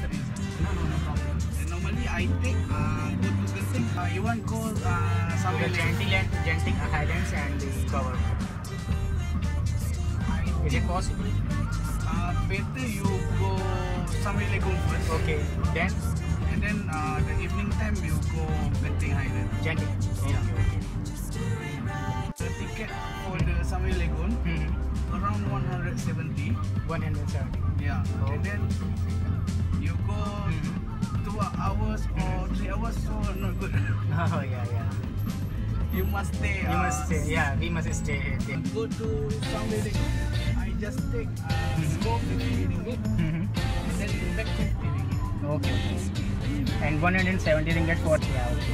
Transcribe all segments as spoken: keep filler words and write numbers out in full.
the reason. No, no, no problem. And normally I take uh, go to Genting. Uh, you want go uh, The somewhere like Genting and Genting Highlands and the cover. I Is it possible? Uh, better you go somewhere like first. Okay. Then And then uh, the evening time you go Genting Highland. Genting. Yeah. Okay. The ticket for the Samui Lagoon Mm-hmm. around one hundred seventy. one hundred seventy. Yeah. Oh. And then you go Mm-hmm. two hours or three hours, so not good. Oh yeah, yeah. You must stay. We uh, must stay. Yeah, we must stay here. Go to Samui Lagoon. I just take uh, Mhm. go fifty ringgit Mm-hmm. and then back fifty ringgit. Okay. And one hundred seventy ringgit for three hours.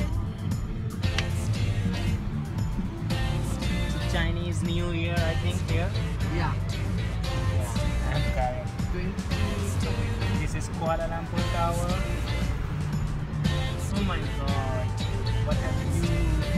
Chinese New Year, I think here. Yeah. Yeah, I'm correct. twenty. This is Kuala Lumpur Tower. Oh my god. What have you?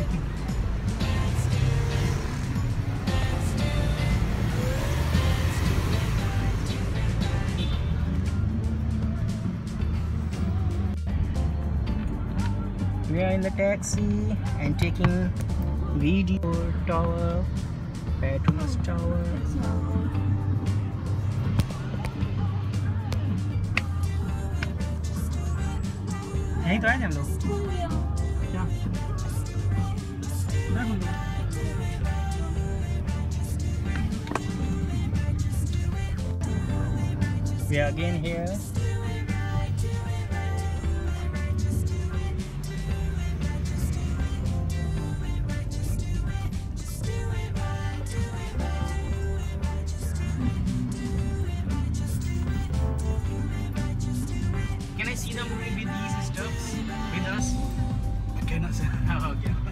We are in the taxi and taking video tower, Petronas Tower. यहीं तो आए थे हम लोग क्या ना हम लोग We are again here. Can I see the movie with these stuffs with us? I cannot say. Oh, okay.